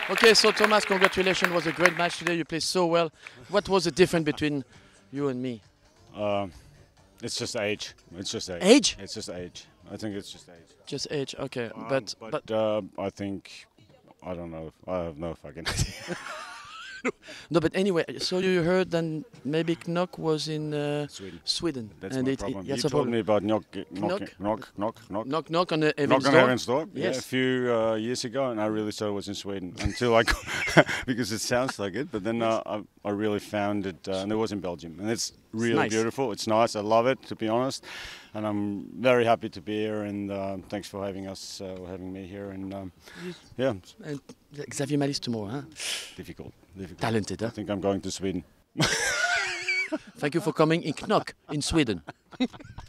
Okay, so Thomas, congratulations. It was a great match today. You played so well. What was the difference between you and me? It's just age. It's just age. Age? It's just age. I think it's just age. Just age, okay. But I think I don't know. I have no fucking idea. no, but anyway, so you heard that maybe Knock was in Sweden. Sweden. That's and my problem. that's You a told problem. me about knock Knock on the knock Evans on door. Heaven's door. Yeah, Yes. a few years ago, and I really thought it was in Sweden until I because it sounds like it. But then I really found it, and it was in Belgium, and it's really nice. beautiful. It's nice. I love it, to be honest, and I'm very happy to be here. And thanks for having us, having me here. And yeah, And Xavier Malice tomorrow, huh? difficult. Talented, huh? I think I'm going to Sweden. Thank you for coming in Knock in Sweden.